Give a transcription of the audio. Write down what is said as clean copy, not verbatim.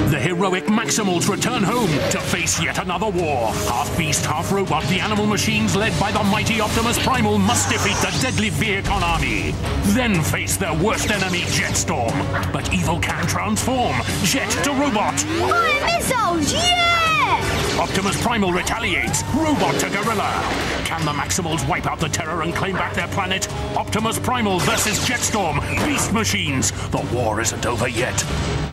The heroic Maximals return home to face yet another war. Half beast, half robot, the animal machines led by the mighty Optimus Primal must defeat the deadly Vehicon army. Then face their worst enemy, Jetstorm. But evil can transform. Jet to robot. Fire missiles, yeah! Optimus Primal retaliates. Robot to gorilla. Can the Maximals wipe out the Terror and claim back their planet? Optimus Primal versus Jetstorm. Beast machines. The war isn't over yet.